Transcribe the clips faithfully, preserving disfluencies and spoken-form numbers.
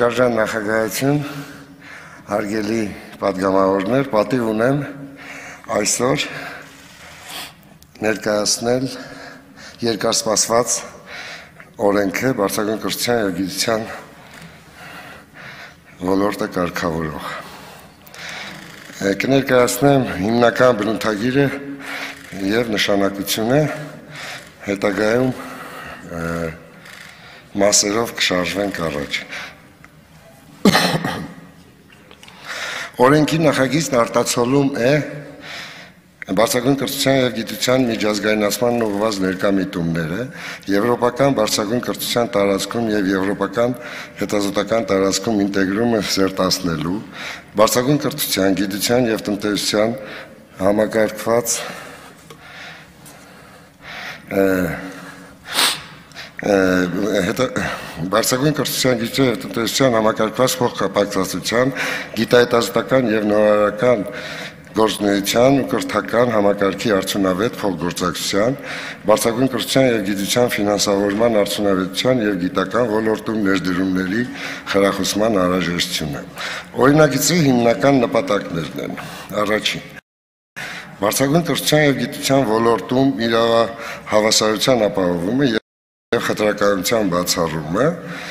Հարգարժան նախագահություն, հարգելի պատգամավորներ, պատիվ ունեմ այսօր ներկայացնել երկարսպասված օրենքը բարձրագույն կրթության և գիտության ոլորտը կարգավորող։ Կներկայացնեմ հիմնական բնութագիրը և նշանակությունը, հետագայում մասերով կշարժվենք առաջ։ Օրենքի նախագիծն արտացոլում է բարձրագույն կրթության և գիտության միջազգայնացմանն ուղղված ներկամիտումները, եվրոպական բարձրագույն կրթության տարածքում և եվրոպական հետազոտական տարածքում ինտեգրումը զերծացնելու, բարձրագույն կրթության, գիտության և տնտեսության համակարգված բարձրագույն կրթության, գիտության և տնտեսության համակարգված փոխկապակցվածության, գիտահետազոտական և նորարարական գործունեության ու կրթական համակարգի արդյունավետ փոխգործակցության, բարձրագույն կրթության և գիտության ֆինանսավորման արդյունավետության և գիտական ոլորտում ներդրումների խրախուսման անհրաժեշտությունը։ Օրինագծի հիմնական նպատակներն են. Առաջին, բարձրագույն կրթության և գիտության ոլորտում իրավահավասարության ապահովումը և խտրականության բացառումը,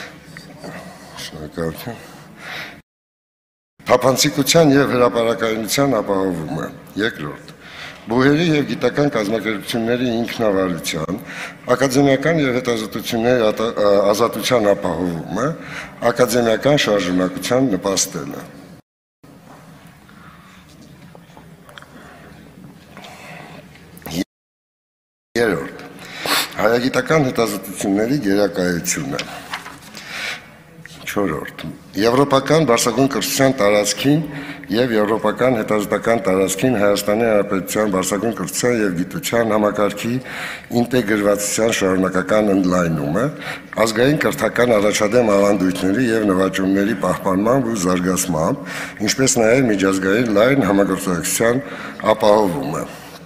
թափանցիկության և հրապարակայնության ապահովումը։ Երկրորդ, բուհերի և գիտական կազմակերպությունների ինքնավարության, ակադեմիական և հետազոտությունների ազատության ապահովումը, ակադեմիական շարժունակության նպաստելը։ Երրորդ, հայագիտական հետազոտությունների գերակայությունը։ Չորրորդ, եվրոպական բարձրագույն կրթության տարածքին և եվրոպական հետազոտական տարածքին Հայաստանի Հանրապետության բարձրագույն կրթության և գիտության համակարգի ինտեգրվածության շարունակական ընդլայնումը, ազգային կրթական առաջադեմ ավանդույթների և նվաճումների պահպանմամբ ու զարգացմամբ, ինչպես նաև միջազգային լայն համագործակցության ապահովումը։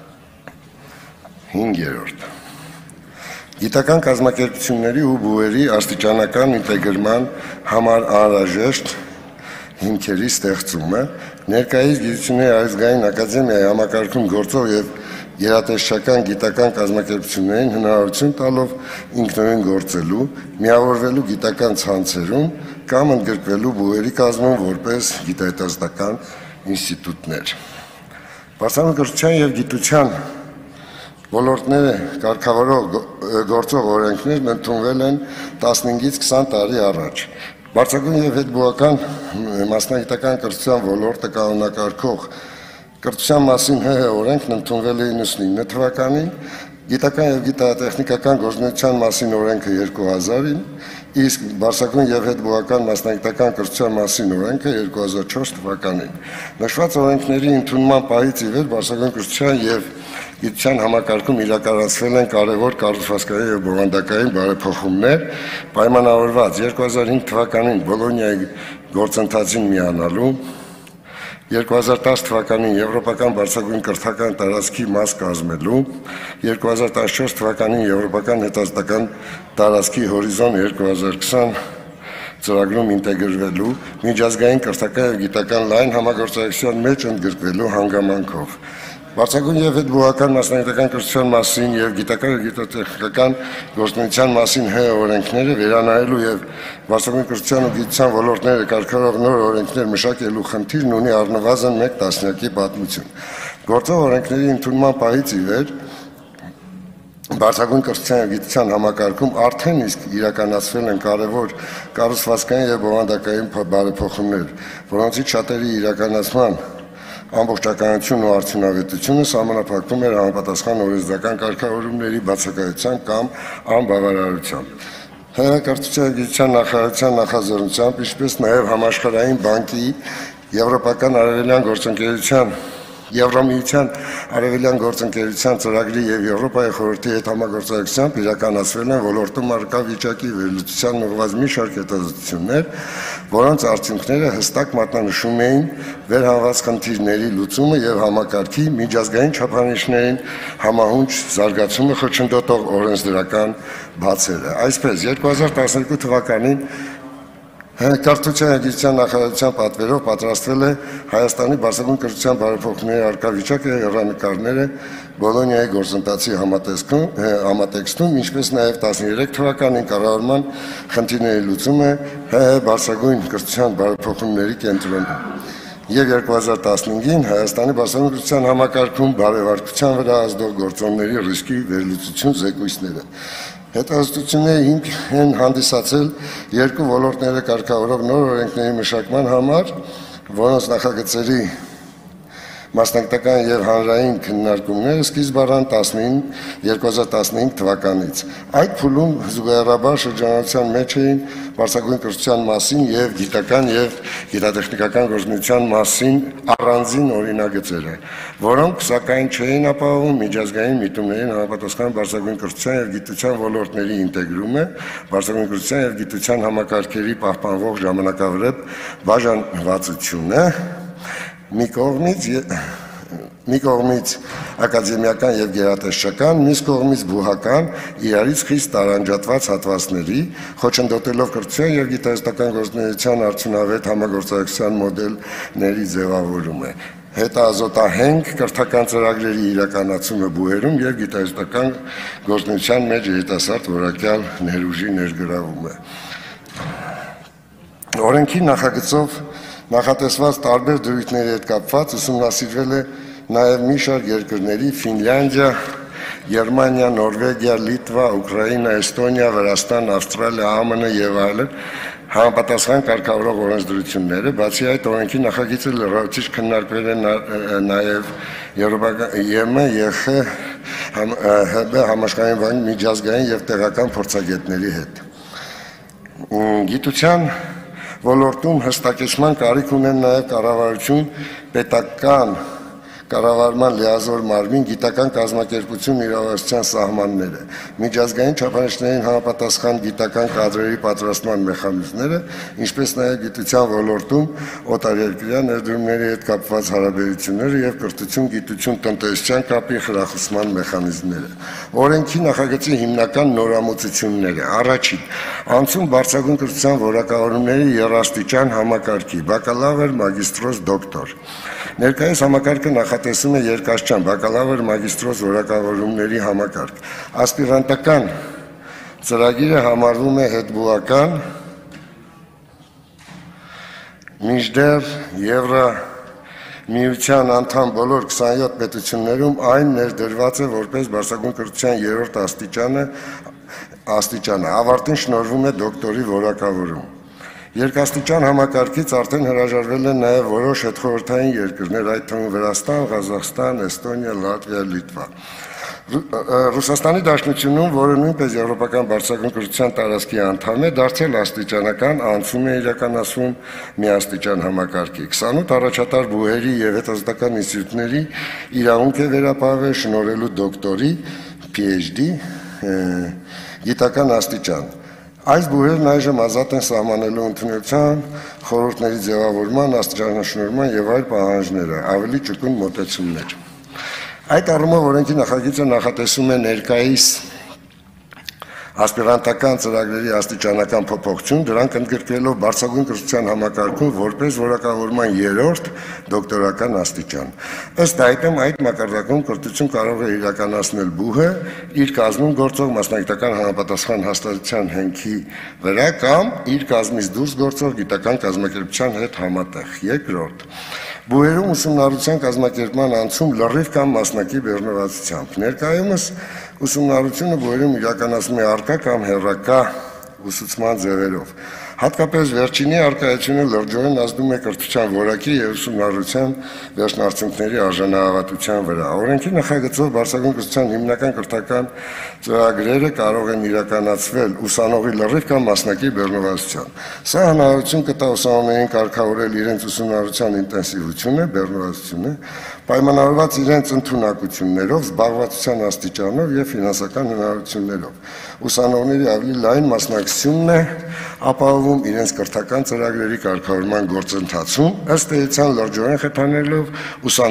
Հինգերորդ, գիտական կազմակերպությունների ու բուհերի աստիճանական ինտեգրման համար անհրաժեշտ հիմքերի ստեղծումը, ներկայիս գիտությունների ազգային ակադեմիայի համակարգում գործող և գերատեսչական գիտական կազմակերպություններին հնարավորություն տալով ինքնուրույն գործելու, միավորվելու գիտական ցանցերում կամ ընդգրկվելու բուհերի կազմում որպես գիտահետազոտական ինստիտուտներ։ Բարձրագույն կրթության և գիտության ոլորտները կարգավորող գործող օրենքներն ընդունվել են տասնհինգից քսան տարի առաջ։ Բարձրագույն և հետբուհական մասնագիտական կրթության ոլորտը կանոնակարգող կրթության մասին ՀՀ օրենքն ընդունվել է իննսունինը թվականին, գիտական և գիտատեխնիկական գործունեության մասին օրենքը երկու հազարին, իսկ բարձրագույն և հետբուհական մասնագիտական կրթության մասին օրենքը երկու հազար չորս թվականին։ Նշված օրենքների ընդունման պահից ի վեր բարձրագույն կրթության և գիտության համակարգում իրականացվել են կարևոր կառուցվածքային և բովանդակային բարեփոխումներ, պայմանավորված երկու հազար հինգ թվականին Բոլոնիայի գործընթացին միանալու, երկու հազար տաս թվականին Եվրոպական բարձրագույն կրթական տարածքի մաս կազմելու, երկու հազար տասնչորս թվականին Եվրոպական հետազոտական տարածքի Հորիզոն երկու հազար քսան ծրագրում ինտեգրվելու, միջազգային կրթական և գիտական լայն համագործակցության մեջ ընդգրկվելու հանգամանքով։ Բարձրագույն և հետբուհական մասնագիտական կրթության մասին և գիտական և գիտատեխնիկական գործունեության մասին ՀՀ օրենքները վերանայելու և բարձրագույն կրթության ու գիտության ոլորտները կարգավորող նոր օրենքներ մշակելու խնդիրն ունի առնվազն մեկ տասնյակի պատմություն։ Գործող օրենքների ընդունման պահից ի վեր բարձրագույն կրթության և գիտության համակարգում արդեն իսկ իրականացվել են կարևոր կառուցվածքային և բովանդակային բարեփոխումներ, որոնցից շատերի իրականացման ամբողջականությունն ու արդյունավետությունը սահմանափակվում էր համապատասխան օրենսդրական կարգավորումների բացակայությամբ կամ անբավարարությամբ։ ՀՀ կրթության և գիտության նախարարության նախաձեռնությամբ, ինչպես նաև Համաշխարհային բանկի, Եվրոպական արևելյան գործընկերության, Եվրամիության արևելյան գործընկերության ծրագրի և Եվրոպայի խորհրդի հետ համագործակցությամբ իրականացվել են ոլորտում առկա վիճակի վերլուծության ուղղված մի շարք հետազոտություններ, որոնց արդյունքները հստակ մատնանշում էին վերհանված խնդիրների լուծումը և համակարգի միջազգային չափանիշներին համահունչ զարգացումը խոչընդոտող օրենսդրական բացերը։ Այսպես, երկու հազար տասներկու թվականին Կրթության և գիտության նախարարության պատվերով պատրաստվել է Հայաստանի բարձրագույն կրթության բարեփոխումների առկա վիճակը հեռանկարները Բոլոնիայի գործընթացի համատեքստում, ինչպես նաև տասներեք թվականին կառավարման խնդիրների լուծումը ՀՀ բարձրագույն կրթության բարեփոխումների կենտրոնում և երկու հազար տասնհինգին Հայաստանի բարձրագույն կրթության համակարգում բարեվարկության վրա ազդող գործոնների ռիսկի վերլուծություն զեկույցները։ Հետազոտությունների հիմք են հանդիսացել երկու ոլորտները կարգավորող նոր օրենքների մշակման համար, որոնց նախագծերի մասնագիտական և հանրային քննարկումները սկիզբ առան երկու հազար տասնհինգ թվականից։ Այդ փուլում զուգահեռաբար շրջանառության մեջ էին բարձրագույն կրթության մասին և գիտական և գիտատեխնիկական գործունեության մասին առանձին օրինագծերը, որոնք սակայն չէին ապահովում միջազգային միտումներին համապատասխան բարձրագույն կրթության և գիտության ոլորտների ինտեգրումը, բարձրագույն կրթության և գիտության համակարգերի պահպանվող ժամանակավրեպ բաժանվածությունը, մի կողմից մի կողմից ակադեմիական և գերատեսչական, մյուս կողմից բուհական, իրարից խիստ տարանջատված հատվածների, խոչընդոտելով կրթության և գիտահետազոտական գործունեության արդյունավետ համագործակցության մոդելների ձևավորումը, հետազոտահենք կրթական ծրագրերի իրականացումը բուհերում և գիտահետազոտական գործունեության մեջ երիտասարդ որակյալ ներուժի ներգրավումը։ Օրենքի նախագծով նախատեսված տարբեր դրույթների հետ կապված ուսումնասիրվել է նաև մի շարք երկրների՝ Ֆինլանդիա, Գերմանիա, Նորվեգիա, Լիտվա, Ուկրաինա, Էստոնիա, Վրաստան, Ավստրալիա, ԱՄՆ և այլն համապատասխան կարգավորող օրենսդրությունները, բացի այդ օրենքի նախագիծը լրացուցիչ քննարկվել է նաև ԵՄ, ԵԽ, համաշխարհային միջազգային և տեղական փորձագետների հետ։ Գիտության ոլորտում հստակեցման կարիք ունեն նաև կառավարություն, պետական կառավարման լիազոր մարմին, գիտական կազմակերպություն իրավասության սահմանները, միջազգային չափանիշներին համապատասխան գիտական կադրերի պատրաստման մեխանիզմները, ինչպես նաև գիտության ոլորտում օտարերկրյա ներդրումների հետ կապված հարաբերությունները և կրթություն, գիտություն, տնտեսության կապի խրախուսման մեխանիզմները։ Օրենքի նախագծի հիմնական նորամուծությունները. Առաջին, անցում բարձրագույն կրթության որակավորումների եռաստիճան համակարգի, բակալավր, մագիստրոս, դոկտոր։ Ներկայիս համակարգը նախատեսում է երկաստիճան բակալավր, մագիստրոս որակավորումների համակարգ։ Ասպիրանտական ծրագիրը համարվում է հետբուհական, մինչդեռ Եվրամիության անդամ բոլոր քսանյոթ պետություններում այն ներդրված է որպես բարձրագույն կրթության երրորդ աստիճանը, ավարտին շնորհվում է դոկտորի որակավորում։ Երկաստիճան համակարգից արդեն հրաժարվել են նաև որոշ հետխորհրդային երկրներ, այդ թվում Վրաստան, Ղազախստան, Էստոնիա, Լատվիա, Լիտվա։ Ռուսաստանի Դաշնությունում, որը նույնպես եվրոպական բարձրագույն կրթության տարածքի անդամ է, դարձել աստիճանական, անցում է իրականացվում միաստիճան համակարգի։ քսանութ առաջատար բուհերի և հետազոտական ինստիտուտների իրավունք է վերապահվել շնորհելու դոկտորի, PhD, գիտական աստիճան։ Այս բուհերն այժմ ազատ են սահմանելու ընդունելության, խորհուրդների ձևավորման, աստիճանաշնորհման և այլ պահանջները, ավելի ճկուն մոտեցումներ։ Այդ առումով օրենքի նախագիծը նախատեսում է ներկայիս ասպիրանտական ծրագրերի աստիճանական փոփոխություն, դրանք ընդգրկելով բարձրագույն կրթության համակարգում որպես որակավորման երրորդ դոկտորական աստիճան։ Ըստ այդմ այդ մակարդակում կրթություն կարող է իրականացնել բուհը իր կազմում գործող մասնագիտական համապատասխան հաստատության հենքի վրա կամ իր կազմից դուրս գործող գիտական կազմակերպության հետ համատեղ։ Երկրորդ, բուհերում ուսումնառության կազմակերպման անցում լրիվ կամ մասնակի բեռնվածությամբ։ Ներկայումս ուսումնառությունը բուհերում իրականացվում է առկա կամ հեռակա ուսուցման ձևերով։ Հատկապես վերջինի առկայությունը լրջորեն ազդում է կրթության որակի և ուսումնառության վերջնարդյունքների արժանահավատության վրա։ Օրենքի նախագծով բարձրագույն կրթության հիմնական կրթական ծրագրերը կարող են իրականացվել ուսանողի լրիվ կամ մասնակի բեռնվածությամբ։ Սա հնարավորություն կտա ուսանողներին կարգավորել իրենց ուսումնառության ինտենսիվությունը, բեռնվածությունը, պայմանավորված իրենց ընդունակություններով, զբաղվածության աստիճանով և ֆինանսական հնարավորություններով։ Ուսանողների ավելի լայն մասնակցությունն է ապահովում իրենց կրթական ծրագրերի կարգավորման գործընթացում, ըստ էության լրջորեն խթանելով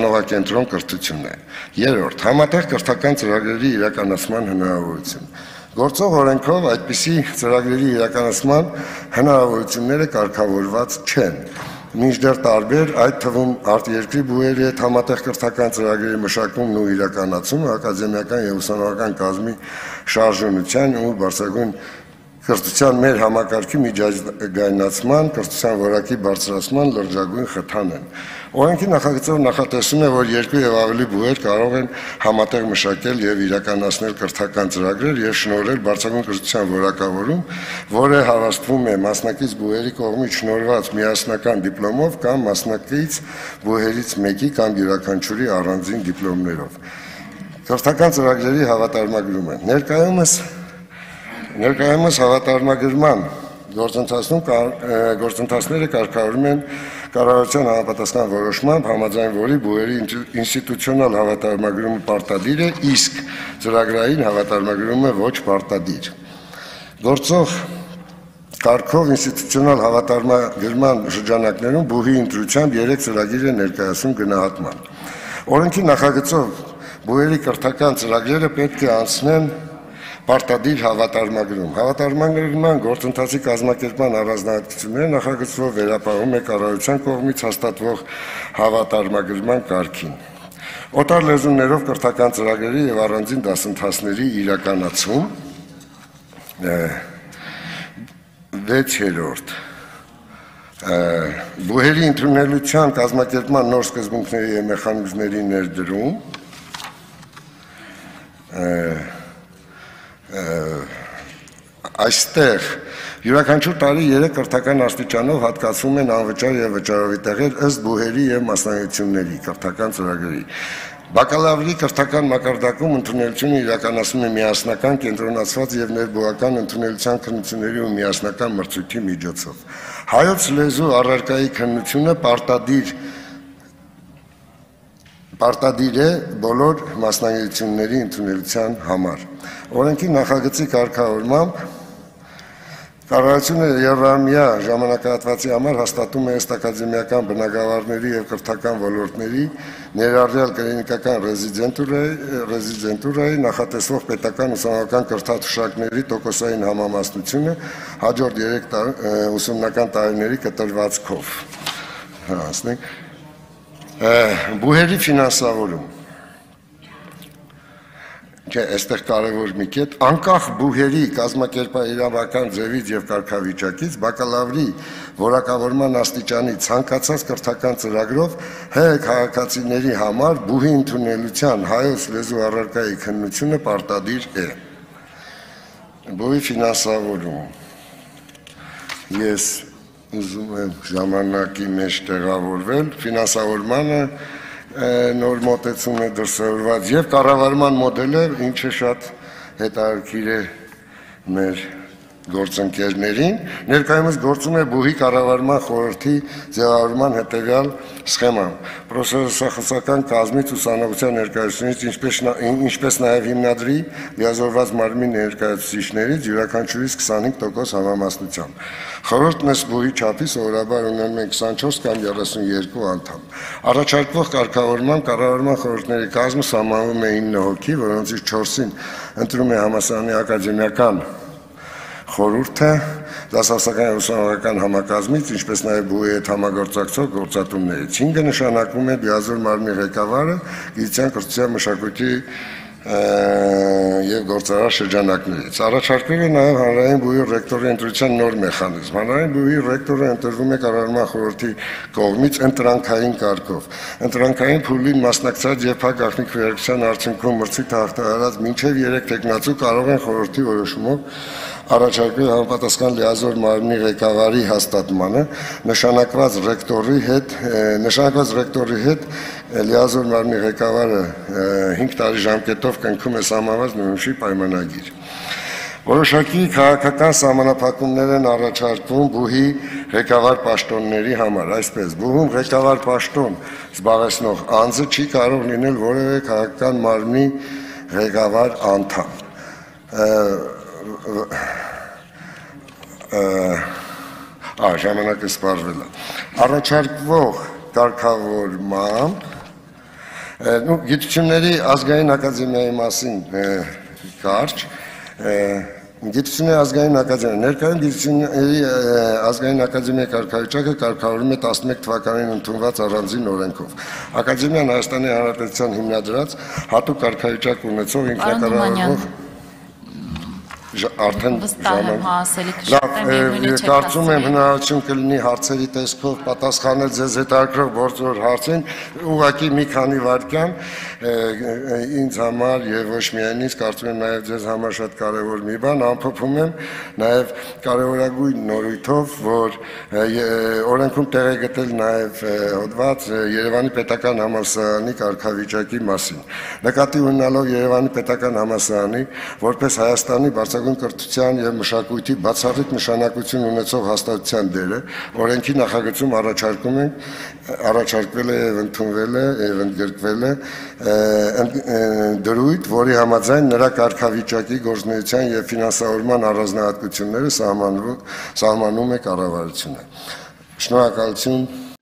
ուսանողակենտրոն կրթությունը։ Երրորդ, համատեղ կրթական ծրագրերի իրականացման հնարավորություն։ Գործող օրենքով այդպիսի ծրագրերի իրականացման հնարավորությունները կարգավորված չեն։ Մինչդեռ տարբեր, այդ թվում արտերկրի բուհերի հետ համատեղ կրթական ծրագրերի մշակումն ու իրականացումը ակադեմիական եւ ուսանողական կազմի շարժունության ու բարձրագույն կրթության մեր համակարգի միջազգայնացման, կրթության որակի բարձրացման լրջագույն խթան են։ Օրենքի նախագծով նախատեսում է, որ երկու եւ ավելի բուհեր կարող են համատեղ մշակել եւ իրականացնել կրթական ծրագրեր եւ շնորհել բարձրագույն կրթության որակավորում, որը հավաստվում է մասնակից բուհերի կողմից շնորհված միասնական դիպլոմով կամ մասնակից բուհերից մեկի կամ յուրաքանչյուրի առանձին դիպլոմներով։ Կրթական ծրագրերի հավատարմագրումը։ Ներկայումս Ներկայումս հավատարմագրման գործընթացները կարգավորվում են կառավարության համապատասխան որոշմամբ, համաձայն որի բուհերի ինստիտուցիոնալ հավատարմագրումը պարտադիր է, իսկ ծրագրային հավատարմագրումը ոչ պարտադիր։ Գործող կարգով ինստիտուցիոնալ հավատարմագրման շրջանակներում բուհի ընտրությամբ երեք ծրագիր է ներկայացում գնահատման։ Օրենքի նախագծով բուհերի կրթական ծրագրերը պետք է անցնեն պարտադիր հավատարմագրում։ Հավատարմագրման գործընթացի կազմակերպման առանձնահատկությունները նախագծով վերապահում է կառավարության կողմից հաստատվող հավատարմագրման կարգին։ Օտար լեզուներով կրթական ծրագրերի եւ առանձին դասընթացների իրականացում վեցերորդ բուհերի ընդունելության կազմակերպման նոր սկզբունքների եւ մեխանիզմների ներդրում Այստեղ յուրաքանչյուր տարի երեք կրթական աստիճանով հատկացվում են անվճար եւ վճարովի տեղեր ըստ բուհերի եւ մասնագիտությունների կրթական ծրագրերի։ Բակալավրի կրթական մակարդակում ընդունելությունը իրականացվում է միասնական, կենտրոնացված եւ ներբուհական ընդունելության քննությունների ու միասնական մրցույթի միջոցով։ Հայոց լեզու առարկայի քննությունը պարտադիր Պարտադիր է բոլոր մասնագիտությունների ընդունելության համար։ Օրենքի նախագծի կարգավորմամբ կառավարությունը երամյա ժամանակահատվածի համար հաստատում է ըստ ակադեմիական բնագավառների եւ կրթական ոլորտների ներառյալ կլինիկական ռեզիդենտուրայի նախատեսվող պետական ուսանողական կրթաթոշակների տոկոսային համամասնությունը հաջորդ երեք ուսումնական տարիների կտրվածքով։ Հասնենք Բուհերի ֆինանսավորում։ Չէ, այստեղ կարևոր մի կետ, անկախ բուհերի կազմակերպական ձևից եւ կարգավիճակից, բակալավրի որակավորման աստիճանի ցանկացած կրթական ծրագրով հայ քաղաքացիների համար բուհի ընդունելության հայոց լեզու առարկայի քննությունը պարտադիր է։ Բուհի ֆինանսավորում։ Ես ուզում եմ ժամանակի մեջ տեղավորվել, ֆինանսավորմանը նոր մոտեցում է դրսևորված եւ կառավարման մոդելը, ինչը շատ հետաքրքիր է մեր գործընկերներին, ներկայումս գործում է բուհի կառավարման խորհրդի ձևավորման հետևյալ սխեման։ Պրոցեսախոսական կազմից ուսանողության ներկայացուցիչներից, ինչպես նաեւ հիմնադրի լիազորված մարմնի ներկայացուցիչներից յուրաքանչյուրից քսանհինգ տոկոս համամասնությամբ։ Խորհուրդն ըստ բուհի չափի սովորաբար ունենում է քսանչորս կամ երեսունյոթ անդամ։ Առաջարկվող կարգավորման կառավարման խորհուրդների կազմը սահմանվում է ինը հոգի, որոնցից չորսին ընտրում է համալսարանի ակադեմիական խորհուրդը դասասական եւ ուսանողական համակազմից, ինչպես նաեւ բուհի հետ համագործակցող գործատուներից։ Հինգը նշանակվում է լիազոր մարմնի ղեկավարը գիտության, կրթության, մշակույթի եւ գործարար շրջանակներից։ Առաջարկվել է նաեւ հանրային բուհի ռեկտորի ընտրության նոր մեխանիզմ։ Հանրային բուհի ռեկտորը ընտրվում է կառավարման խորհրդի կողմից ընտրանքային կարգով։ Ընտրանքային փուլին մասնակցած եւ փակ աղմիկ քվեարկության արդյունքում մրցույթ հաղթահարած մինչեւ երեք տեխնացու կարող են խորհրդի որոշումով առաջարկել համապատասխան լիազոր մարմնի ղեկավարի հաստատմանը, նշանակված ռեկտորի հետ, նշանակված ռեկտորի հետ լիազոր մարմնի ղեկավարը հինգ տարի ժամկետով կնքում է սահմանված նույնշի պայմանագիր։ Որոշակի քաղաքական սահմանափակումներ են առաջարկվում բուհի ղեկավար պաշտոնների համար, այսպես բուհում ղեկավար պաշտոն զբաղեցնող անձը չի կարող լինել որևէ քաղաքական մարմնի ղեկավար անդամ։ Ա ժամանակը սպառվել է։ Առաջարկվող կարգավորմամբ գիտությունների ազգային ակադեմիայի մասին կարճ Գիտությունների ազգային ակադեմիա ներկայում գիտությունների ազգային ակադեմիայի կարգավիճակը կարգավորվում է տասնմեկ թվականին ընդունված առանձին օրենքով։ Ակադեմիան Հայաստանի Հանրապետության հիմնադրած հատուկ կարգավիճակ ունեցող ինքնակառավարող արդեն ժամանակ կարծում եմ հնարավորություն կլինի հարցերի տեսքով պատասխանել ձեզ հետաքրքրող բոլոր հարցին, ուղղակի մի քանի վայրկյան ինձ համար եւ ոչ միայն ինձ, կարծում եմ նաեւ ձեզ համար շատ կարեւոր մի բան, ամփոփում եմ նաեւ կարեւորագույն նորույթով, որ օրենքում տեղ է գտել նաեւ հոդված Երևանի պետական համալսարանի կարգավիճակի մասին։ Նկատի ունենալով Երևանի պետական համալսարանի որպես Հայաստանի բարձրագույն կրթության եւ մշակույթի բացառիկ նշանակություն ունեցող հաստատության դերը, օրենքի նախագծում առաջարկում են առաջարկվել է եւ ընդունվել է եւ ընդգրկվել է դրույթ, որի համաձայն նրա կարգավիճակի գործունեության եւ ֆինանսավորման առանձնահատկությունները սահմանում է կառավարությունը։ Շնորհակալություն